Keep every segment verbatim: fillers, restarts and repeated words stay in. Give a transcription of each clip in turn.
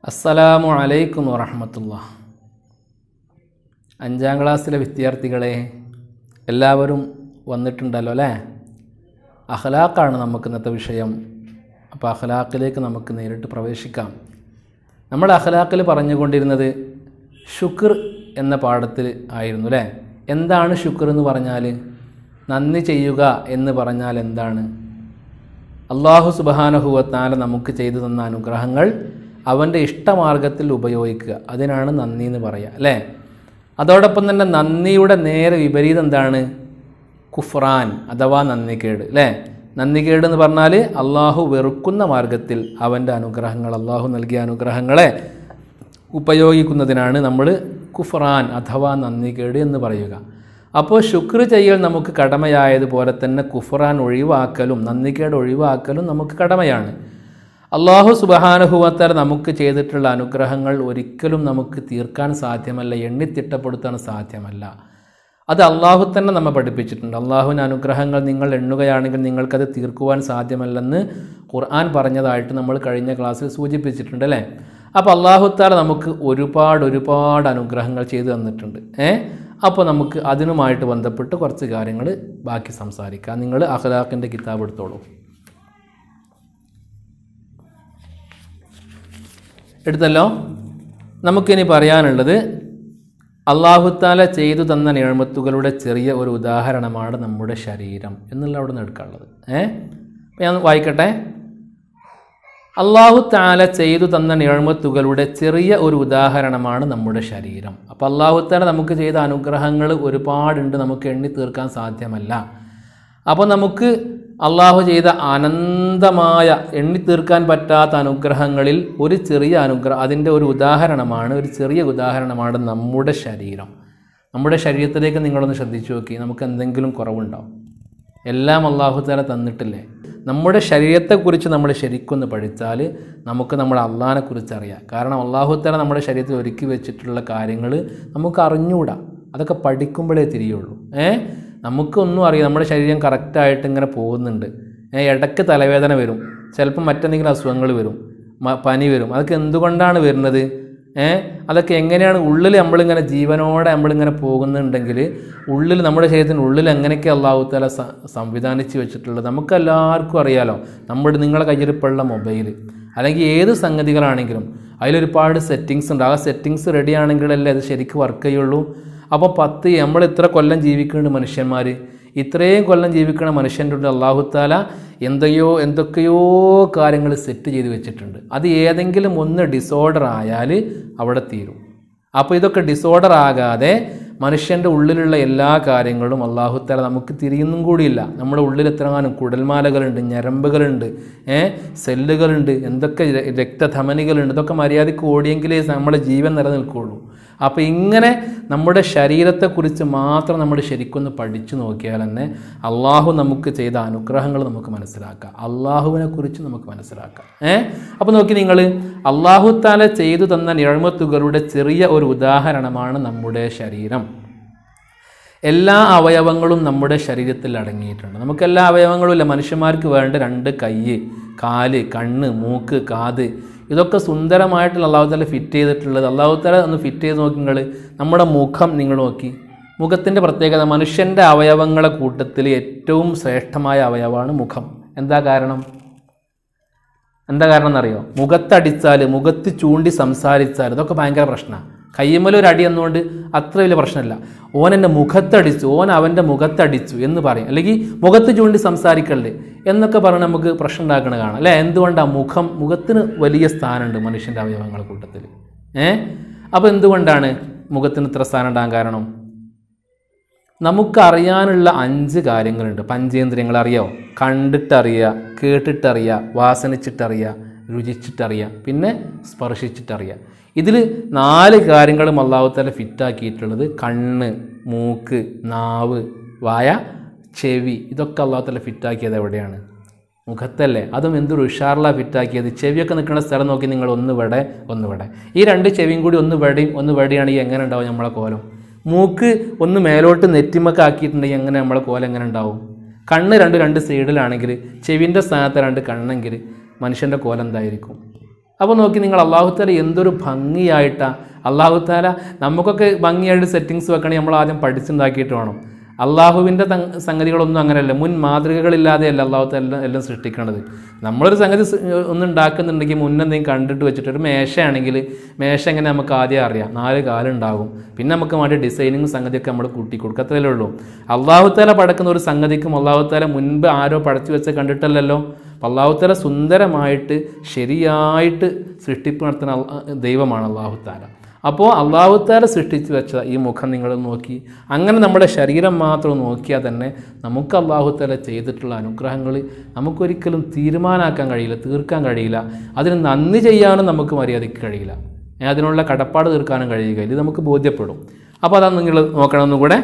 അസ്സലാമു അലൈക്കും വറഹ്മത്തുള്ളാഹി. അഞ്ചാം ക്ലാസ്സിലെ വിദ്യാർത്ഥികളെ എല്ലാവരും വന്നിട്ടുണ്ടല്ലോ അല്ലേ? അഖ്ലാഖാണ് നമുക്ക് ഇന്നത്തെ വിഷയം. അപ്പോൾ അഖ്ലാഖിലേക്ക് നമുക്ക് നേരിട്ട് പ്രവേശിക്കാം. നമ്മൾ അഖ്ലാഖിൽ പറഞ്ഞുകൊണ്ടിരുന്നത് ശുക്ർ എന്ന പാഠത്തിൽ ആയിരുന്നു അല്ലേ? എന്താണ് ശുക്ർ എന്ന് പറഞ്ഞാൽ? നന്ദി ചെയ്യുക എന്ന് പറഞ്ഞാൽ എന്താണ്? അല്ലാഹു സുബ്ഹാനഹു വ തആല നമുക്ക് ചെയ്തു തന്ന അനുഗ്രഹങ്ങൾ അവൻ്റെ ഇഷ്ടമാർഗത്തിൽ ഉപയോഗിക്കുക, അതിനാണ് നന്ദി എന്ന് പറയുക അല്ലേ? അതോടൊപ്പം തന്നെ നന്ദിയുടെ നേരെ വിപരീതം എന്താണ്? കുഫ്രാൻ അഥവാ നന്ദികേട് അല്ലേ? നന്ദികേട് എന്ന് പറഞ്ഞാൽ അള്ളാഹു വെറുക്കുന്ന മാർഗത്തിൽ അവൻ്റെ അനുഗ്രഹങ്ങൾ, അള്ളാഹു നൽകിയ അനുഗ്രഹങ്ങളെ ഉപയോഗിക്കുന്നതിനാണ് നമ്മൾ കുഫ്രാൻ അഥവാ നന്ദികേട് എന്ന് പറയുക. അപ്പോൾ ശുക്ർ ചെയ്യൽ നമുക്ക് കടമയായതുപോലെ തന്നെ കുഫ്രാൻ ഒഴിവാക്കലും നന്ദികേട് ഒഴിവാക്കലും നമുക്ക് കടമയാണ്. അല്ലാഹു സുബ്ഹാനഹു വ തആല നമുക്ക് ചെയ്തിട്ടുള്ള അനുഗ്രഹങ്ങൾ ഒരിക്കലും നമുക്ക് തീർക്കാൻ സാധ്യമല്ല, എണ്ണിത്തിട്ടപ്പെടുത്താൻ സാധ്യമല്ല. അത് അള്ളാഹു തന്നെ നമ്മെ പഠിപ്പിച്ചിട്ടുണ്ട്. അള്ളാഹുവിൻ്റെ അനുഗ്രഹങ്ങൾ നിങ്ങൾ എണ്ണുകയാണെങ്കിൽ നിങ്ങൾക്കത് തീർക്കുവാൻ സാധ്യമല്ലെന്ന് ഖുർആൻ പറഞ്ഞതായിട്ട് നമ്മൾ കഴിഞ്ഞ ക്ലാസ്സിൽ സൂചിപ്പിച്ചിട്ടുണ്ട് അല്ലേ? അപ്പോൾ അല്ലാഹു തആല നമുക്ക് ഒരുപാട് ഒരുപാട് അനുഗ്രഹങ്ങൾ ചെയ്തു തന്നിട്ടുണ്ട്. ഏ അപ്പോൾ നമുക്ക് അതിനുമായിട്ട് ബന്ധപ്പെട്ട് കുറച്ച് കാര്യങ്ങൾ ബാക്കി സംസാരിക്കാം. നിങ്ങൾ അഖ്ലാഖിൻ്റെ കിതാബ് എടുത്തോളൂ. എടുത്തല്ലോ. നമുക്കിനി പറയാനുള്ളത് അല്ലാഹു തആല ചെയ്തു തന്ന നിഅമത്തുകളുടെ ചെറിയ ഒരു ഉദാഹരണമാണ് നമ്മുടെ ശരീരം എന്നുള്ള അവിടെ നിന്ന് എടുക്കാനുള്ളത്. ഏഹ് അപ്പം ഞാൻ വായിക്കട്ടെ. അല്ലാഹു തആല ചെയ്തു തന്ന നിഅമത്തുകളുടെ ചെറിയ ഒരു ഉദാഹരണമാണ് നമ്മുടെ ശരീരം. അപ്പോൾ അല്ലാഹു തആല നമുക്ക് ചെയ്ത അനുഗ്രഹങ്ങൾ ഒരുപാടുണ്ട്, നമുക്ക് എണ്ണി തീർക്കാൻ സാധ്യമല്ല. അപ്പോൾ നമുക്ക് അള്ളാഹു ചെയ്ത അനന്തമായ എണ്ണി തീർക്കാൻ പറ്റാത്ത അനുഗ്രഹങ്ങളിൽ ഒരു ചെറിയ അനുഗ്രഹം, അതിൻ്റെ ഒരു ഉദാഹരണമാണ്, ഒരു ചെറിയ ഉദാഹരണമാണ് നമ്മുടെ ശരീരം. നമ്മുടെ ശരീരത്തിലേക്ക് നിങ്ങളൊന്ന് ശ്രദ്ധിച്ചു നോക്കി, നമുക്ക് എന്തെങ്കിലും കുറവുണ്ടാവും? എല്ലാം അള്ളാഹു തആല തന്നിട്ടില്ലേ? നമ്മുടെ ശരീരത്തെക്കുറിച്ച് നമ്മൾ ശരിക്കൊന്ന് പഠിച്ചാൽ നമുക്ക് നമ്മുടെ അള്ളാഹിനെക്കുറിച്ച് അറിയാം. കാരണം അള്ളാഹു തആല നമ്മുടെ ശരീരത്തിൽ ഒരുക്കി വെച്ചിട്ടുള്ള കാര്യങ്ങൾ നമുക്ക് അറിഞ്ഞുകൂടാ, അതൊക്കെ പഠിക്കുമ്പോഴേ തിരിയുള്ളൂ. ഏഹ് നമുക്കൊന്നും അറിയാം, നമ്മുടെ ശരീരം കറക്റ്റായിട്ട് ഇങ്ങനെ പോകുന്നുണ്ട്. ഇടയ്ക്ക് തലവേദന വരും, ചിലപ്പോൾ മറ്റെന്തെങ്കിലും അസുഖങ്ങൾ വരും, പനി വരും. അതൊക്കെ എന്തുകൊണ്ടാണ് വരുന്നത്? ഏഹ് അതൊക്കെ എങ്ങനെയാണ്? ഉള്ളിൽ നമ്മളിങ്ങനെ ജീവനോടെ നമ്മളിങ്ങനെ പോകുന്നുണ്ടെങ്കിൽ ഉള്ളിൽ നമ്മുടെ ശരീരത്തിൻ്റെ ഉള്ളിൽ എങ്ങനെയൊക്കെ അല്ലാഹു തആല സംവിധാനിച്ച് വെച്ചിട്ടുള്ളത് നമുക്കെല്ലാവർക്കും അറിയാലോ. നമ്മുടെ നിങ്ങളുടെ കയ്യിലിപ്പുള്ള മൊബൈൽ അല്ലെങ്കിൽ ഏത് സംഗതികളാണെങ്കിലും അതിലൊരുപാട് സെറ്റിങ്സ് ഉണ്ട്. ആ സെറ്റിങ്സ് റെഡി ആണെങ്കിലല്ലേ അത് ശരിക്കും വർക്ക് ചെയ്യുള്ളൂ. അപ്പോൾ പത്ത് നമ്മൾ ഇത്ര കൊല്ലം ജീവിക്കുന്നുണ്ട് മനുഷ്യന്മാർ, ഇത്രയും കൊല്ലം ജീവിക്കണ മനുഷ്യൻ്റെ ഉള്ളിൽ അല്ലാഹു തആല എന്തൊക്കെയോ എന്തൊക്കെയോ കാര്യങ്ങൾ സെറ്റ് ചെയ്ത് വെച്ചിട്ടുണ്ട്. അത് ഏതെങ്കിലും ഒന്ന് ഡിസോർഡർ ആയാൽ അവിടെ തീരും. അപ്പോൾ ഇതൊക്കെ ഡിസോർഡർ ആകാതെ മനുഷ്യൻ്റെ ഉള്ളിലുള്ള എല്ലാ കാര്യങ്ങളും അല്ലാഹു തആല നമുക്ക് തിരിയുന്നും കൂടിയില്ല. നമ്മുടെ ഉള്ളിൽ എത്രങ്ങാനും കുടൽമാലകളുണ്ട്, ഞരമ്പുകളുണ്ട്, ഏഹ് സെല്ലുകളുണ്ട്, എന്തൊക്കെ രക്തധമനികളുണ്ട്. ഇതൊക്കെ മര്യാദയ്ക്ക് ഓടിയെങ്കിലേ നമ്മുടെ ജീവൻ നിലനിൽക്കുകയുള്ളൂ. അപ്പോൾ ഇങ്ങനെ നമ്മുടെ ശരീരത്തെക്കുറിച്ച് മാത്രം നമ്മൾ ശരിക്കൊന്ന് പഠിച്ചു നോക്കിയാൽ തന്നെ അള്ളാഹു നമുക്ക് ചെയ്ത അനുഗ്രഹങ്ങൾ നമുക്ക് മനസ്സിലാക്കാം, അള്ളാഹുവിനെ കുറിച്ച് നമുക്ക് മനസ്സിലാക്കാം. ഏഹ് അപ്പോൾ നോക്കി നിങ്ങൾ, അല്ലാഹു തആല ചെയ്തു തന്ന നിഅമത്തുകളുടെ ചെറിയ ഒരു ഉദാഹരണമാണ് നമ്മുടെ ശരീരം. എല്ലാ അവയവങ്ങളും നമ്മുടെ ശരീരത്തിൽ അടങ്ങിയിട്ടുണ്ട്. നമുക്കെല്ലാ അവയവങ്ങളും ഇല്ല. മനുഷ്യന്മാർക്ക് വേണ്ട രണ്ട് കൈ, കാല്, കണ്ണ്, മൂക്ക്, കാത്, ഇതൊക്കെ സുന്ദരമായിട്ടുള്ള അല്ലാഹു തആല ഫിറ്റ് ചെയ്തിട്ടുള്ളത്. അല്ലാഹു തആല ഒന്ന് ഫിറ്റ് ചെയ്ത് നോക്കി നിങ്ങൾ. നമ്മുടെ മുഖം നിങ്ങൾ നോക്കി, മുഖത്തിൻ്റെ പ്രത്യേകത, മനുഷ്യൻ്റെ അവയവങ്ങളെ കൂട്ടത്തിൽ ഏറ്റവും ശ്രേഷ്ഠമായ അവയവമാണ് മുഖം. എന്താ കാരണം? എന്താ കാരണം എന്നറിയോ? മുഖത്തടിച്ചാൽ, മുഖത്ത് ചൂണ്ടി സംസാരിച്ചാൽ ഇതൊക്കെ ഭയങ്കര പ്രശ്നമാണ്. കയ്യുമ്മലൊരു അടി എന്നുകൊണ്ട് അത്ര വലിയ പ്രശ്നമില്ല. ഓൻ എൻ്റെ മുഖത്തടിച്ചു, ഓൻ അവൻ്റെ മുഖത്തടിച്ചു എന്ന് പറയും, അല്ലെങ്കിൽ മുഖത്ത് ചൂണ്ടി സംസാരിക്കല്ലേ എന്നൊക്കെ പറഞ്ഞ് നമുക്ക് പ്രശ്നം ഉണ്ടാക്കണ കാണാം അല്ലേ? എന്തുകൊണ്ടാണ്? മുഖം, മുഖത്തിന് വലിയ സ്ഥാനമുണ്ട് മനുഷ്യൻ്റെ അവയവങ്ങളുടെ കൂട്ടത്തിൽ. ഏഹ് അപ്പോൾ എന്തുകൊണ്ടാണ് മുഖത്തിന് ഇത്ര സ്ഥാനം ഉണ്ടാകാൻ കാരണം? നമുക്കറിയാനുള്ള അഞ്ച് കാര്യങ്ങളുണ്ട്. പഞ്ചേന്ദ്രിയങ്ങൾ അറിയാമോ? കണ്ടിട്ടറിയുക, കേട്ടിട്ടറിയുക, വാസനിച്ചിട്ടറിയുക, രുചിച്ചിട്ടറിയുക, പിന്നെ സ്പർശിച്ചിട്ടറിയുക. ഇതിൽ നാല് കാര്യങ്ങളും അല്ലാഹു തആല ഫിറ്റാക്കിയിട്ടുള്ളത് കണ്ണ്, മൂക്ക്, നാവ്, വായ, ചെവി. ഇതൊക്കെ അല്ലാഹു തആല ഫിറ്റാക്കിയത് എവിടെയാണ്? മുഖത്തല്ലേ? അതും എന്തൊരു ഉഷാറിലാണ് ഫിറ്റാക്കിയത്. ചെവിയൊക്കെ നിൽക്കുന്ന സ്ഥലം നോക്കി നിങ്ങൾ, ഒന്ന് ഇവിടെ ഒന്ന് ഇവിടെ. ഈ രണ്ട് ചെവിയും കൂടി ഒന്ന് വെടിയും ഒന്ന് വെടിയാണെങ്കിൽ എങ്ങനെ ഉണ്ടാവും നമ്മളെ കോലം? മൂക്ക് ഒന്ന് മേലോട്ട് നെറ്റിമൊക്കെ ആക്കിയിട്ടുണ്ടെങ്കിൽ എങ്ങനെ നമ്മളെ കോലം എങ്ങനെ ഉണ്ടാവും? കണ്ണ് രണ്ട് രണ്ട് സൈഡിലാണെങ്കിൽ ചെവിൻ്റെ സ്ഥാനത്ത് രണ്ട് കണ്ണെങ്കിൽ മനുഷ്യൻ്റെ കോലം എന്തായിരിക്കും? അപ്പോൾ നോക്കി നിങ്ങൾ അല്ലാഹു തആല എന്തൊരു ഭംഗിയായിട്ടാണ്. അല്ലാഹു തആല നമുക്കൊക്കെ ഭംഗിയായിട്ട് സെറ്റിങ്സ് വെക്കണമെങ്കിൽ നമ്മൾ ആദ്യം പഠിച്ചുണ്ടാക്കിയിട്ട് വേണം. അള്ളാഹുവിൻ്റെ സംഗതികളൊന്നും അങ്ങനെയല്ല, മുൻ മാതൃകകളില്ലാതെയല്ല അല്ലാഹു തആല എല്ലാം സൃഷ്ടിക്കേണ്ടത്. നമ്മളൊരു സംഗതി ഒന്നും ഉണ്ടാക്കുന്നുണ്ടെങ്കിൽ മുന്നെന്തെങ്കിലും കണ്ടിട്ട് വെച്ചിട്ട്, ഒരു മേശയാണെങ്കിൽ മേശ എങ്ങനെ നമുക്ക് ആദ്യം അറിയാം, നാല് കാലുണ്ടാകും, പിന്നെ നമുക്ക് വേണ്ടി ഡിസൈനിങ് സംഗതിയൊക്കെ നമ്മൾ കൂട്ടി കൊടുക്കുക, അത്രയല്ലേ ഉള്ളൂ. അല്ലാഹു തആല പടക്കുന്ന ഒരു സംഗതിക്കും അല്ലാഹു തആല മുൻപ് ആരോ പടച്ചു വെച്ച് കണ്ടിട്ടല്ലല്ലോ. അല്ലാഹു തആല സുന്ദരമായിട്ട് ശരിയായിട്ട് സൃഷ്ടിപ്പ് നടത്തുന്ന ദൈവമാണ് അല്ലാഹു തആല. അപ്പോൾ അല്ലാഹു തആല സൃഷ്ടിച്ച് വെച്ച ഈ മുഖം നിങ്ങൾ നോക്കി, അങ്ങനെ നമ്മുടെ ശരീരം മാത്രം നോക്കിയാൽ തന്നെ നമുക്ക് അല്ലാഹു തആല ചെയ്തിട്ടുള്ള അനുഗ്രഹങ്ങൾ നമുക്കൊരിക്കലും തീരുമാനമാക്കാൻ കഴിയില്ല, തീർക്കാൻ കഴിയില്ല. അതിന് നന്ദി ചെയ്യാനും നമുക്ക് മര്യാദയ്ക്ക് കഴിയില്ല, അതിനുള്ള കടപ്പാട് തീർക്കാനും കഴിയുകയില്ല. ഇത് നമുക്ക് ബോധ്യപ്പെടും. അപ്പോൾ അതാണ് നിങ്ങൾ നോക്കണമെന്നും കൂടെ.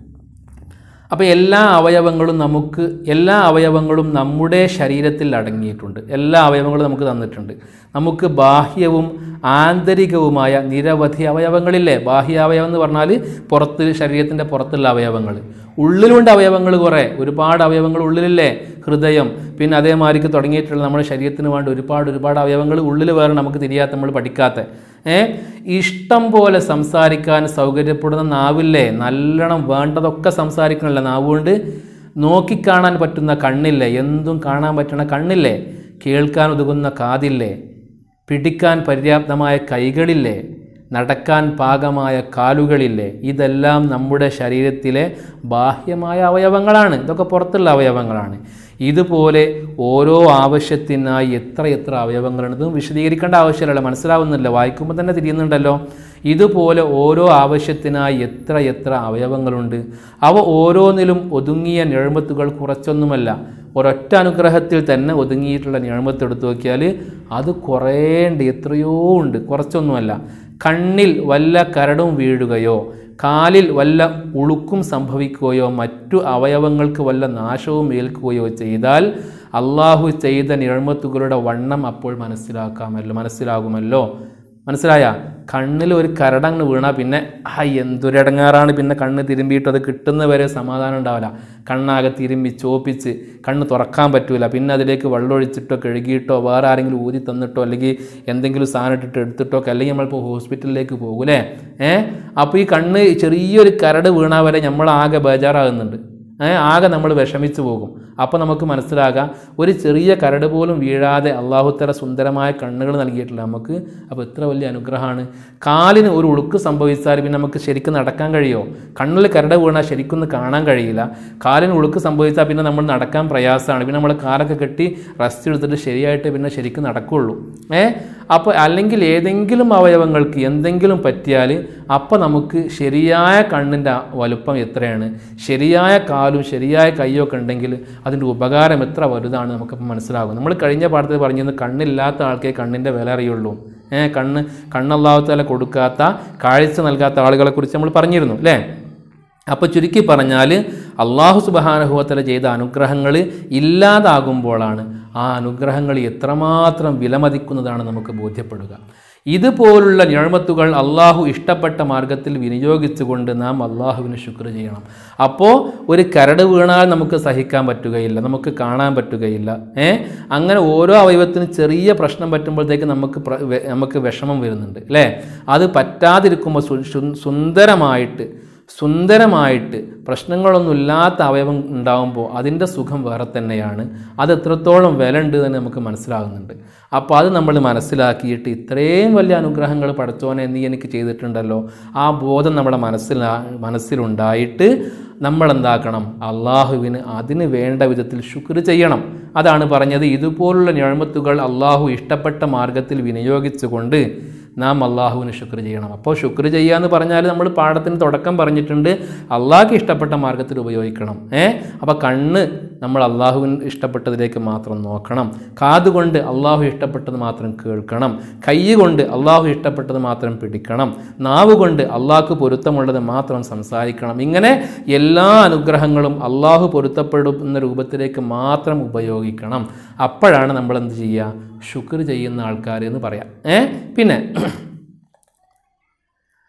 അപ്പോൾ എല്ലാ അവയവങ്ങളും നമുക്ക് എല്ലാ അവയവങ്ങളും നമ്മുടെ ശരീരത്തിൽ അടങ്ങിയിട്ടുണ്ട്. എല്ലാ അവയവങ്ങളും നമുക്ക് തന്നിട്ടുണ്ട്. നമുക്ക് ബാഹ്യവും ആന്തരികവുമായ നിരവധി അവയവങ്ങളില്ലേ. ബാഹ്യാവയവം എന്ന് പറഞ്ഞാൽ പുറത്ത്, ശരീരത്തിൻ്റെ പുറത്തുള്ള അവയവങ്ങൾ. ഉള്ളിലുണ്ട് അവയവങ്ങൾ കുറേ, ഒരുപാട് അവയവങ്ങൾ ഉള്ളിലില്ലേ. ഹൃദയം, പിന്നെ അതേമാതിരിക്ക് തുടങ്ങിയിട്ടുള്ള നമ്മുടെ ശരീരത്തിന് വേണ്ട ഒരുപാട് ഒരുപാട് അവയവങ്ങൾ ഉള്ളിൽ വേറെ, നമുക്ക് തിരിയാത്ത, നമ്മൾ പഠിക്കാത്ത. ഏ ഇഷ്ടം പോലെ സംസാരിക്കാൻ സൗകര്യപ്പെടുന്ന നാവില്ലേ, നല്ലോണം വേണ്ടതൊക്കെ സംസാരിക്കണമല്ലോ നാവുകൊണ്ട്. നോക്കിക്കാണാൻ പറ്റുന്ന കണ്ണില്ലേ, എന്തും കാണാൻ പറ്റുന്ന കണ്ണില്ലേ. കേൾക്കാൻ ഒതുങ്ങുന്ന കാതില്ലേ. പിടിക്കാൻ പര്യാപ്തമായ കൈകളില്ലേ. നടക്കാൻ പാകമായ കാലുകളില്ലേ. ഇതെല്ലാം നമ്മുടെ ശരീരത്തിലെ ബാഹ്യമായ അവയവങ്ങളാണ്. ഇതൊക്കെ പുറത്തുള്ള അവയവങ്ങളാണ്. ഇതുപോലെ ഓരോ ആവശ്യത്തിനായി എത്ര എത്ര അവയവങ്ങളുണ്ട്. ഇതും വിശദീകരിക്കേണ്ട ആവശ്യമില്ലല്ലോ, മനസ്സിലാവുന്നില്ല, വായിക്കുമ്പോൾ തന്നെ തിരിയുന്നുണ്ടല്ലോ. ഇതുപോലെ ഓരോ ആവശ്യത്തിനായി എത്ര എത്ര അവയവങ്ങളുണ്ട്. അവ ഓരോന്നിലും ഒതുങ്ങിയ നിഴമത്തുകൾ കുറച്ചൊന്നുമല്ല. ഒരൊറ്റ അനുഗ്രഹത്തിൽ തന്നെ ഒതുങ്ങിയിട്ടുള്ള നിഴമത്ത് എടുത്തു നോക്കിയാൽ അത് കുറേ ഉണ്ട്, എത്രയോ ഉണ്ട്, കുറച്ചൊന്നുമല്ല. കണ്ണിൽ വല്ല കരടും വീഴുകയോ കാലിൽ വല്ല ഉളുക്കും സംഭവിക്കുകയോ മറ്റു അവയവങ്ങൾക്ക് വല്ല നാശവും ഏൽക്കുകയോ ചെയ്താൽ അള്ളാഹു ചെയ്ത നിഴമത്തുകളുടെ വണ്ണം അപ്പോൾ മനസ്സിലാക്കാമല്ലോ മനസ്സിലാകുമല്ലോ മനസ്സിലായ? കണ്ണിൽ ഒരു കരടങ്ങ് വീണാൽ പിന്നെ ഹൈ എന്തൊരിടങ്ങാറാണ്. പിന്നെ കണ്ണ് തിരുമ്പിയിട്ട് അത് കിട്ടുന്നവരെ സമാധാനം ഉണ്ടാവില്ല. കണ്ണാകെ തിരുമ്പി ചോപ്പിച്ച് കണ്ണ് തുറക്കാൻ പറ്റൂല. പിന്നെ അതിലേക്ക് വെള്ളമൊഴിച്ചിട്ടോ കഴുകിയിട്ടോ വേറെ ആരെങ്കിലും ഊതി തന്നിട്ടോ അല്ലെങ്കിൽ എന്തെങ്കിലും സാധനം ഇട്ടിട്ട് എടുത്തിട്ടോ ഒക്കെ, അല്ലെങ്കിൽ നമ്മളിപ്പോൾ ഹോസ്പിറ്റലിലേക്ക് പോകൂലേ. ഏഹ് അപ്പോൾ ഈ കണ്ണ് ചെറിയൊരു കരട് വീണാൽ വരെ നമ്മളാകെ ബേജാറാകുന്നുണ്ട്. ആകെ നമ്മൾ വിഷമിച്ചു പോകും. അപ്പോൾ നമുക്ക് മനസ്സിലാകാം ഒരു ചെറിയ കരട് പോലും വീഴാതെ അല്ലാഹു തആല സുന്ദരമായ കണ്ണുകൾ നൽകിയിട്ടില്ല നമുക്ക്. അപ്പോൾ എത്ര വലിയ അനുഗ്രഹമാണ്. കാലിന് ഒരു ഉളുക്ക് സംഭവിച്ചാൽ പിന്നെ നമുക്ക് ശരിക്കും നടക്കാൻ കഴിയുമോ? കണ്ണിൽ കരട് വീണാൽ ശരിക്കും കാണാൻ കഴിയില്ല. കാലിന് ഉളുക്ക് സംഭവിച്ചാൽ പിന്നെ നമ്മൾ നടക്കാൻ പ്രയാസമാണ്. പിന്നെ നമ്മൾ കാലൊക്കെ കെട്ടി റെസ്റ്റ് എടുത്തിട്ട് ശരിയായിട്ട് പിന്നെ ശരിക്കും നടക്കുകയുള്ളൂ. ഏ അപ്പോൾ അല്ലെങ്കിൽ ഏതെങ്കിലും അവയവങ്ങൾക്ക് എന്തെങ്കിലും പറ്റിയാൽ അപ്പോൾ നമുക്ക് ശരിയായ കണ്ണിൻ്റെ വലുപ്പം എത്രയാണ്, ശരിയായ കാലും ശരിയായ കൈയൊക്കെ ഉണ്ടെങ്കിൽ അതിൻ്റെ ഉപകാരം എത്ര വലുതാണ് നമുക്കപ്പോൾ മനസ്സിലാകും. നമ്മൾ കഴിഞ്ഞ പാഠത്തിൽ പറഞ്ഞിരുന്നു കണ്ണില്ലാത്ത ആൾക്കേ കണ്ണിൻ്റെ വില അറിയുള്ളൂ. ഏഹ് കണ്ണ് കണ്ണല്ലാഹു തആല കൊടുക്കാത്ത, കാഴ്ച നൽകാത്ത ആളുകളെ കുറിച്ച് നമ്മൾ പറഞ്ഞിരുന്നു അല്ലേ. അപ്പോൾ ചുരുക്കി പറഞ്ഞാൽ അല്ലാഹു സുബ്ഹാനഹു വ തആല ചെയ്ത അനുഗ്രഹങ്ങൾ ഇല്ലാതാകുമ്പോഴാണ് ആ അനുഗ്രഹങ്ങൾ എത്രമാത്രം വിലമതിക്കുന്നതാണ് നമുക്ക് ബോധ്യപ്പെടുക. ഇതുപോലുള്ള നിഅമത്തുകൾ അള്ളാഹു ഇഷ്ടപ്പെട്ട മാർഗത്തിൽ വിനിയോഗിച്ചുകൊണ്ട് നാം അള്ളാഹുവിന് ശുക്ർ ചെയ്യണം. അപ്പോൾ ഒരു കരട് വീണാൽ നമുക്ക് സഹിക്കാൻ പറ്റുകയില്ല, നമുക്ക് കാണാൻ പറ്റുകയില്ല. ഏ അങ്ങനെ ഓരോ അവയവത്തിനും ചെറിയ പ്രശ്നം പറ്റുമ്പോഴത്തേക്ക് നമുക്ക് നമുക്ക് വിഷമം വരുന്നുണ്ട് അല്ലേ. അത് പറ്റാതിരിക്കുമ്പോൾ സുന്ദരമായിട്ട് സുന്ദരമായിട്ട് പ്രശ്നങ്ങളൊന്നുമില്ലാത്ത അവയവം ഉണ്ടാകുമ്പോൾ അതിൻ്റെ സുഖം വേറെ തന്നെയാണ്. അത് എത്രത്തോളം വില ഉണ്ട് എന്ന് നമുക്ക് മനസ്സിലാകുന്നുണ്ട്. അപ്പോൾ അത് നമ്മൾ മനസ്സിലാക്കിയിട്ട് ഇത്രയും വലിയ അനുഗ്രഹങ്ങൾ പടച്ചോനെ നീ എനിക്ക് ചെയ്തിട്ടുണ്ടല്ലോ, ആ ബോധം നമ്മുടെ മനസ്സിലാ മനസ്സിലുണ്ടായിട്ട് നമ്മളെന്താക്കണം, അള്ളാഹുവിന് അതിന് വേണ്ട വിധത്തിൽ ശുക്ർ ചെയ്യണം. അതാണ് പറഞ്ഞത് ഇതുപോലുള്ള നിഅമത്തുകൾ അള്ളാഹു ഇഷ്ടപ്പെട്ട മാർഗത്തിൽ വിനിയോഗിച്ചുകൊണ്ട് നാം അള്ളാഹുവിന് ശുക്ർ ചെയ്യണം. അപ്പോൾ ശുക്ർ ചെയ്യുക എന്ന് പറഞ്ഞാൽ നമ്മൾ പാഠത്തിന് തുടക്കം പറഞ്ഞിട്ടുണ്ട് അള്ളാഹ്ക്ക് ഇഷ്ടപ്പെട്ട മാർഗത്തിൽ ഉപയോഗിക്കണം. ഏ അപ്പോൾ കണ്ണ് നമ്മൾ അള്ളാഹുവിന് ഇഷ്ടപ്പെട്ടതിലേക്ക് മാത്രം നോക്കണം, കാതുകൊണ്ട് അള്ളാഹു ഇഷ്ടപ്പെട്ടത് മാത്രം കേൾക്കണം, കൈ കൊണ്ട് അള്ളാഹു ഇഷ്ടപ്പെട്ടത് മാത്രം പിടിക്കണം, നാവ് കൊണ്ട് അള്ളാഹ്ക്ക് പൊരുത്തമുള്ളത് മാത്രം സംസാരിക്കണം. ഇങ്ങനെ എല്ലാ അനുഗ്രഹങ്ങളും അള്ളാഹു പൊരുത്തപ്പെടുന്ന രൂപത്തിലേക്ക് മാത്രം ഉപയോഗിക്കണം. അപ്പോഴാണ് നമ്മൾ എന്ത് ചെയ്യുക, ശുക്ർ ചെയ്യുന്ന ആൾക്കാർ എന്ന് പറയാം. ഏ പിന്നെ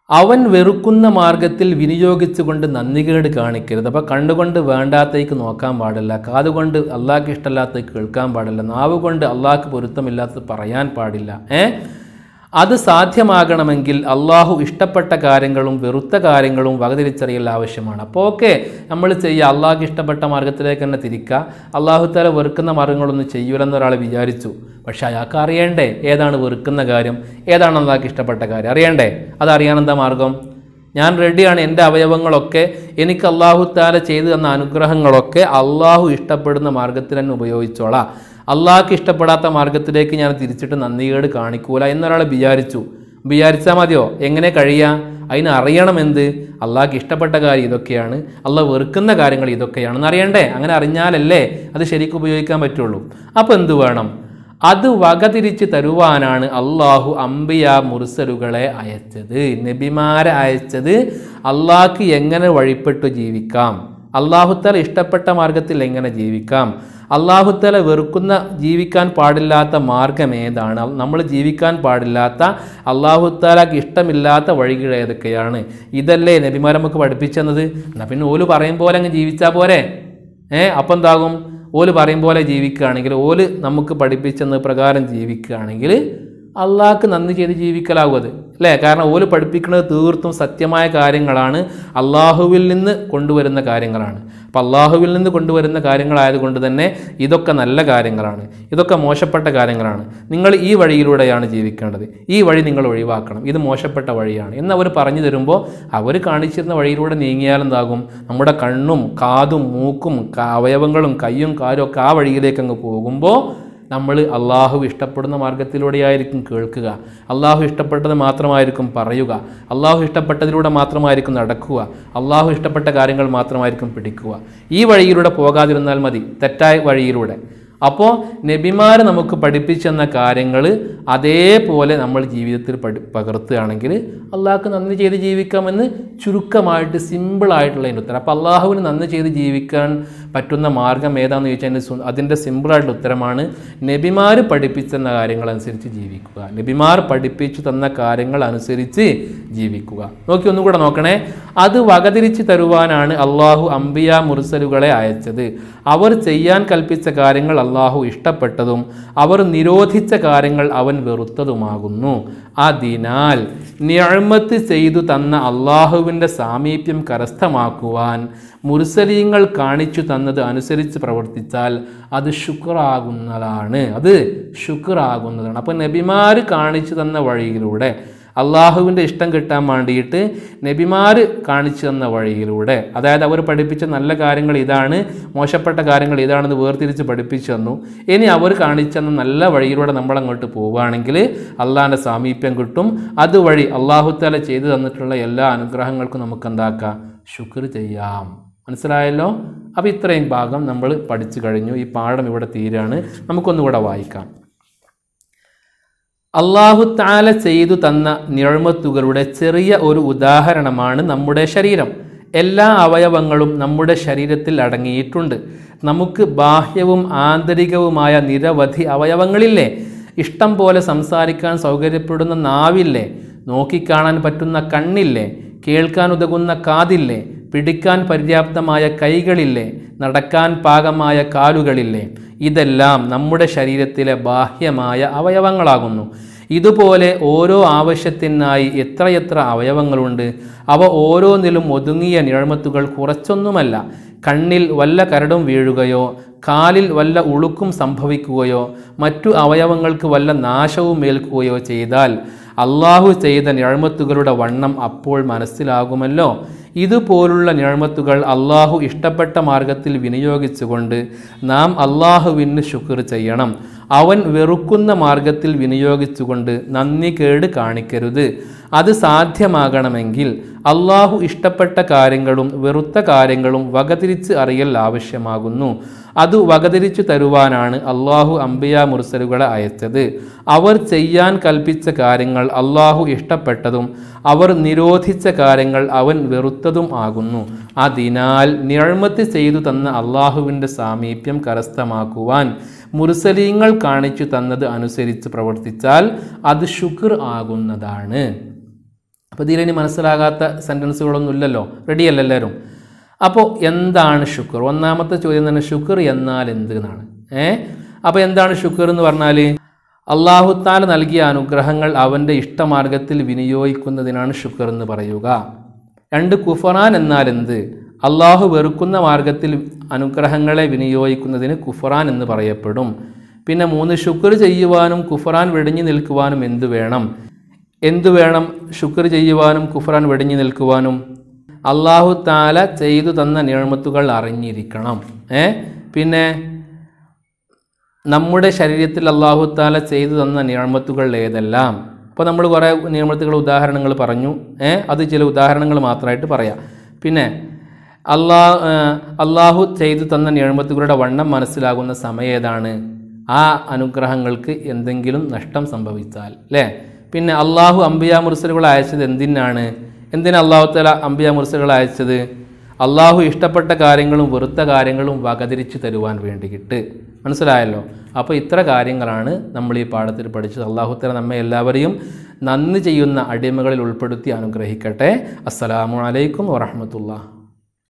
അവൻ വെറുക്കുന്ന മാർഗത്തിൽ വിനിയോഗിച്ചുകൊണ്ട് നന്ദികേട് കാണിക്കരുത്. അപ്പോൾ കണ്ണുകൊണ്ട് വേണ്ടാത്തേക്ക് നോക്കാൻ പാടില്ല, കാതുകൊണ്ട് അള്ളാഹ്ക്ക് ഇഷ്ടമില്ലാത്തേക്ക് കേൾക്കാൻ പാടില്ല, നാവ് കൊണ്ട് അള്ളാഹ്ക്ക് പൊരുത്തമില്ലാത്തത് പറയാൻ പാടില്ല. ഏ അത് സാധ്യമാകണമെങ്കിൽ അള്ളാഹു ഇഷ്ടപ്പെട്ട കാര്യങ്ങളും വെറുത്ത കാര്യങ്ങളും വകതിരിച്ചറിയൽ ആവശ്യമാണ്. അപ്പോൾ ഓക്കെ, നമ്മൾ ചെയ്യുക, അള്ളാഹ്ക്ക് ഇഷ്ടപ്പെട്ട മാർഗത്തിലേക്ക് തന്നെ തിരിക്കുക, അള്ളാഹു താല വെറുക്കുന്ന മാർഗങ്ങളൊന്നും ചെയ്യൂലെന്ന് ഒരാൾ വിചാരിച്ചു. പക്ഷെ അയാൾക്ക് അറിയണ്ടേ ഏതാണ് വെറുക്കുന്ന കാര്യം, ഏതാണ് അള്ളാഹ്ക്ക് ഇഷ്ടപ്പെട്ട കാര്യം, അറിയണ്ടേ? അതറിയാൻ എന്താ മാർഗം? ഞാൻ റെഡിയാണ്, എൻ്റെ അവയവങ്ങളൊക്കെ എനിക്ക് അള്ളാഹു താല ചെയ്തു തന്ന അനുഗ്രഹങ്ങളൊക്കെ അള്ളാഹു ഇഷ്ടപ്പെടുന്ന മാർഗത്തിൽ തന്നെ ഉപയോഗിച്ചോളാം, അള്ളാഹ്ക്ക് ഇഷ്ടപ്പെടാത്ത മാർഗത്തിലേക്ക് ഞാൻ തിരിച്ചിട്ട് നന്ദികേട് കാണിക്കൂല എന്നൊരാൾ വിചാരിച്ചു. വിചാരിച്ചാൽ മതിയോ? എങ്ങനെ കഴിയാം? അതിന് അറിയണം എന്ത്? അള്ളാഹ്ക്ക് ഇഷ്ടപ്പെട്ട കാര്യം ഇതൊക്കെയാണ്, അള്ളാഹ് വെറുക്കുന്ന കാര്യങ്ങൾ ഇതൊക്കെയാണെന്ന് അറിയണ്ടേ? അങ്ങനെ അറിഞ്ഞാലല്ലേ അത് ശരിക്കും ഉപയോഗിക്കാൻ പറ്റുള്ളൂ. അപ്പോൾ എന്ത് വേണം? അത് വകതിരിച്ച് തരുവാനാണ് അള്ളാഹു അംബിയ മുർസലുകളെ അയച്ചത്, നബിമാരെ അയച്ചത്. അള്ളാഹ്ക്ക് എങ്ങനെ വഴിപ്പെട്ടു ജീവിക്കാം, അള്ളാഹുത്താല ഇഷ്ടപ്പെട്ട മാർഗത്തിൽ എങ്ങനെ ജീവിക്കാം, അള്ളാഹുത്താല വെറുക്കുന്ന ജീവിക്കാൻ പാടില്ലാത്ത മാർഗം ഏതാണ്, നമ്മൾ ജീവിക്കാൻ പാടില്ലാത്ത അള്ളാഹുത്താലക്ക് ഇഷ്ടമില്ലാത്ത വഴികൾ ഏതൊക്കെയാണ്, ഇതല്ലേ നബിമാർ നമുക്ക് പഠിപ്പിച്ചെന്നത്. എന്നാൽ പിന്നെ ഓല് പറയും പോലെ അങ്ങ് ജീവിച്ചാൽ പോരെ? ഏ അപ്പം എന്താകും? ഓല് പറയും പോലെ ജീവിക്കുകയാണെങ്കിൽ, ഓല് നമുക്ക് പഠിപ്പിച്ചെന്ന പ്രകാരം ജീവിക്കുകയാണെങ്കിൽ അള്ളാഹ്ക്ക് നന്ദി ചെയ്ത് ജീവിക്കലാകും അത്, അല്ലേ? കാരണം ഓല് പഠിപ്പിക്കുന്നത് തീർത്തും സത്യമായ കാര്യങ്ങളാണ്, അള്ളാഹുവിൽ നിന്ന് കൊണ്ടുവരുന്ന കാര്യങ്ങളാണ്. അപ്പം അള്ളാഹുവിൽ നിന്ന് കൊണ്ടുവരുന്ന കാര്യങ്ങളായതുകൊണ്ട് തന്നെ ഇതൊക്കെ നല്ല കാര്യങ്ങളാണ്, ഇതൊക്കെ മോശപ്പെട്ട കാര്യങ്ങളാണ്. നിങ്ങൾ ഈ വഴിയിലൂടെയാണ് ജീവിക്കേണ്ടത്, ഈ വഴി നിങ്ങൾ ഒഴിവാക്കണം, ഇത് മോശപ്പെട്ട വഴിയാണ് എന്ന് അവർ പറഞ്ഞു തരുമ്പോൾ അവർ കാണിച്ചിരുന്ന വഴിയിലൂടെ നീങ്ങിയാലെന്താകും? നമ്മുടെ കണ്ണും കാതും മൂക്കും അവയവങ്ങളും കയ്യും കാലും ഒക്കെ ആ വഴിയിലേക്ക് അങ്ങ് പോകുമ്പോൾ നമ്മൾ അള്ളാഹു ഇഷ്ടപ്പെടുന്ന മാർഗത്തിലൂടെയായിരിക്കും കേൾക്കുക, അള്ളാഹു ഇഷ്ടപ്പെട്ടത് മാത്രമായിരിക്കും പറയുക, അള്ളാഹു ഇഷ്ടപ്പെട്ടതിലൂടെ മാത്രമായിരിക്കും നടക്കുക, അള്ളാഹു ഇഷ്ടപ്പെട്ട കാര്യങ്ങൾ മാത്രമായിരിക്കും പിടിക്കുക. ഈ വഴിയിലൂടെ പോകാതിരുന്നാൽ മതി, തെറ്റായ വഴിയിലൂടെ. അപ്പോൾ നബിമാർ നമുക്ക് പഠിപ്പിച്ചെന്ന കാര്യങ്ങൾ അതേപോലെ നമ്മൾ ജീവിതത്തിൽ പഠി പകർത്തുകയാണെങ്കിൽ അള്ളാഹ്ക്ക് നന്ദി ചെയ്ത് ജീവിക്കാമെന്ന് ചുരുക്കമായിട്ട് സിമ്പിളായിട്ടുള്ളതിൻ്റെ ഉത്തരം. അപ്പോൾ അള്ളാഹുവിന് നന്ദി ചെയ്ത് ജീവിക്കാൻ പറ്റുന്ന മാർഗം ഏതാണെന്ന് ചോദിച്ചാൽ അതിൻ്റെ സിമ്പിളായിട്ടുള്ള ഉത്തരമാണ് നബിമാർ പഠിപ്പിച്ചെന്ന കാര്യങ്ങളനുസരിച്ച് ജീവിക്കുക, നബിമാർ പഠിപ്പിച്ചു തന്ന കാര്യങ്ങൾ അനുസരിച്ച് ജീവിക്കുക. നോക്കി ഒന്നുകൂടെ നോക്കണേ. അത് വകതിരിച്ച് തരുവാനാണ് അള്ളാഹു അംബിയ മുർസലുകളെ അയച്ചത്. അവർ ചെയ്യാൻ കൽപ്പിച്ച കാര്യങ്ങൾ അള്ളാഹു ഇഷ്ടപ്പെട്ടതും അവർ നിരോധിച്ച കാര്യങ്ങൾ അവൻ വെറുത്തതുമാകുന്നു. അതിനാൽ നിഅ്മത്ത് ചെയ്തു തന്ന അള്ളാഹുവിൻ്റെ സാമീപ്യം കരസ്ഥമാക്കുവാൻ മുർസലീങ്ങൾ കാണിച്ചു തന്നത് അനുസരിച്ച് പ്രവർത്തിച്ചാൽ അത് ശുക്റാകുന്നതാണ്, അത് ശുക്റാകുന്നതാണ്. അപ്പോൾ നബിമാർ കാണിച്ചു തന്ന വഴിയിലൂടെ, അള്ളാഹുവിൻ്റെ ഇഷ്ടം കിട്ടാൻ വേണ്ടിയിട്ട് നബിമാർ കാണിച്ചു തന്ന വഴിയിലൂടെ, അതായത് അവർ പഠിപ്പിച്ച നല്ല കാര്യങ്ങൾ ഇതാണ്, മോശപ്പെട്ട കാര്യങ്ങൾ ഇതാണെന്ന് വേർതിരിച്ച് പഠിപ്പിച്ചു തന്നു. ഇനി അവർ കാണിച്ചു തന്ന നല്ല വഴിയിലൂടെ നമ്മളങ്ങോട്ട് പോവുകയാണെങ്കിൽ അള്ളാഹിൻ്റെ സാമീപ്യം കിട്ടും. അതുവഴി അള്ളാഹു തആല ചെയ്തു തന്നിട്ടുള്ള എല്ലാ അനുഗ്രഹങ്ങൾക്കും നമുക്ക് എന്താക്കാം? ശുക്ർ ചെയ്യാം. മനസ്സിലായല്ലോ? അപ്പോൾ ഇത്രയും ഭാഗം നമ്മൾ പഠിച്ചു കഴിഞ്ഞു. ഈ പാഠം ഇവിടെ തീരാണ്. നമുക്കൊന്നുകൂടെ വായിക്കാം. അള്ളാഹു തആല ചെയ്തു തന്ന നിഅ്മത്തുകളുടെ ചെറിയ ഒരു ഉദാഹരണമാണ് നമ്മുടെ ശരീരം. എല്ലാ അവയവങ്ങളും നമ്മുടെ ശരീരത്തിൽ അടങ്ങിയിട്ടുണ്ട്. നമുക്ക് ബാഹ്യവും ആന്തരികവുമായ നിരവധി അവയവങ്ങളില്ലേ? ഇഷ്ടം പോലെ സംസാരിക്കാൻ സൗകര്യപ്പെടുന്ന നാവില്ലേ? നോക്കിക്കാണാൻ പറ്റുന്ന കണ്ണില്ലേ? കേൾക്കാൻ ഉതകുന്ന കാതില്ലേ? പിടിക്കാൻ പര്യാപ്തമായ കൈകളില്ലേ? നടക്കാൻ പാകമായ കാലുകളില്ലേ? ഇതെല്ലാം നമ്മുടെ ശരീരത്തിലെ ബാഹ്യമായ അവയവങ്ങളാകുന്നു. ഇതുപോലെ ഓരോ ആവശ്യത്തിനായി എത്രയെത്ര അവയവങ്ങളുണ്ട്. അവ ഓരോന്നിലും ഒതുങ്ങിയ നിഅ്മത്തുകൾ കുറച്ചൊന്നുമല്ല. കണ്ണിൽ വല്ല കരടും വീഴുകയോ കാലിൽ വല്ല ഉളുക്കും സംഭവിക്കുകയോ മറ്റു അവയവങ്ങൾക്ക് വല്ല നാശവും ഏൽക്കുകയോ ചെയ്താൽ അള്ളാഹു ചെയ്ത നിഅ്മത്തുകളുടെ വണ്ണം അപ്പോൾ മനസ്സിലാകുമല്ലോ. ഇതുപോലുള്ള നിഅ്മത്തുകൾ അള്ളാഹു ഇഷ്ടപ്പെട്ട മാർഗത്തിൽ വിനിയോഗിച്ചുകൊണ്ട് നാം അള്ളാഹുവിന് ശുക്ർ ചെയ്യണം. അവൻ വെറുക്കുന്ന മാർഗത്തിൽ വിനിയോഗിച്ചുകൊണ്ട് നന്ദി കേട് കാണിക്കരുത്. അത് സാധ്യമാകണമെങ്കിൽ അള്ളാഹു ഇഷ്ടപ്പെട്ട കാര്യങ്ങളും വെറുത്ത കാര്യങ്ങളും വകതിരിച്ച് അറിയൽ ആവശ്യമാകുന്നു. അത് വകതിരിച്ചു തരുവാനാണ് അള്ളാഹു അംബിയ മുർസലുകളെ അയച്ചത്. അവർ ചെയ്യാൻ കൽപ്പിച്ച കാര്യങ്ങൾ അള്ളാഹു ഇഷ്ടപ്പെട്ടതും അവർ നിരോധിച്ച കാര്യങ്ങൾ അവൻ വെറുത്തതും ആകുന്നു. അതിനാൽ നിഅ്മത്ത് ചെയ്തു തന്ന അള്ളാഹുവിൻ്റെ സാമീപ്യം കരസ്ഥമാക്കുവാൻ മുർസലീങ്ങൾ കാണിച്ചു തന്നത് അനുസരിച്ച് പ്രവർത്തിച്ചാൽ അത് ശുക്ർ ആകുന്നതാണ്. അപ്പോൾ ഇതിലിനി മനസ്സിലാകാത്ത സെൻറ്റൻസുകളൊന്നും ഇല്ലല്ലോ, റെഡിയല്ല എല്ലാവരും? അപ്പോൾ എന്താണ് ശുക്ർ? ഒന്നാമത്തെ ചോദ്യം തന്നെ ശുക്ർ എന്നാൽ എന്ത് എന്നാണ്. ഏ അപ്പോൾ എന്താണ് ശുക്ർ എന്ന് പറഞ്ഞാൽ അല്ലാഹു തആല നൽകിയ അനുഗ്രഹങ്ങൾ അവൻ്റെ ഇഷ്ടമാർഗത്തിൽ വിനിയോഗിക്കുന്നതിനാണ് ശുക്ർ എന്ന് പറയുക. രണ്ട്, കുഫറാൻ എന്നാൽ എന്ത്? അള്ളാഹു വെറുക്കുന്ന മാർഗത്തിൽ അനുഗ്രഹങ്ങളെ വിനിയോഗിക്കുന്നതിന് കുഫറാൻ എന്ന് പറയപ്പെടും. പിന്നെ മൂന്ന്, ശുക്ർ ചെയ്യുവാനും കുഫറാൻ വെടിഞ്ഞു നിൽക്കുവാനും എന്തു വേണം? എന്തു വേണം ശുക്ർ ചെയ്യുവാനും കുഫറാൻ വെടിഞ്ഞു നിൽക്കുവാനും? അല്ലാഹു തആല ചെയ്തു തന്ന നിഅമത്തുകൾ അറിഞ്ഞിരിക്കണം. ഏ പിന്നെ നമ്മുടെ ശരീരത്തിൽ അല്ലാഹു തആല ചെയ്തു തന്ന നിഅമത്തുകൾ ഏതെല്ലാം? അപ്പോൾ നമ്മൾ കുറേ നിഅമത്തുകൾ ഉദാഹരണങ്ങൾ പറഞ്ഞു. ഏ അത് ചില ഉദാഹരണങ്ങൾ മാത്രമായിട്ട് പറയാം. പിന്നെ അല്ലാ അല്ലാഹു ചെയ്തു തന്ന നിഅമത്തുകളുടെ വണ്ണം മനസ്സിലാകുന്ന സമയം ഏതാണ്? ആ അനുഗ്രഹങ്ങൾക്ക് എന്തെങ്കിലും നഷ്ടം സംഭവിച്ചാൽ അല്ലേ? പിന്നെ അല്ലാഹു അംബിയാ മുർസലുകളെ അയച്ചത് എന്തിനാണ്? എന്തിനാ അല്ലാഹു തആല അംബിയാ മുർസലുകളെ അയച്ചത്? അല്ലാഹു ഇഷ്ടപ്പെട്ട കാര്യങ്ങളും വെറുത്ത കാര്യങ്ങളും വകതിരിച്ച് തരുവാൻ വേണ്ടിയിട്ട്. മനസ്സിലായല്ലോ? അപ്പോൾ ഇത്ര കാര്യങ്ങളാണ് നമ്മൾ ഈ പാഠത്തിൽ പഠിച്ചത്. അല്ലാഹു തആല നമ്മെ എല്ലാവരെയും നന്ദി ചെയ്യുന്ന അടിമകളിൽ ഉൾപ്പെടുത്തി അനുഗ്രഹിക്കട്ടെ. അസ്സലാമു അലൈക്കും വറഹ്മത്തുള്ളാഹി.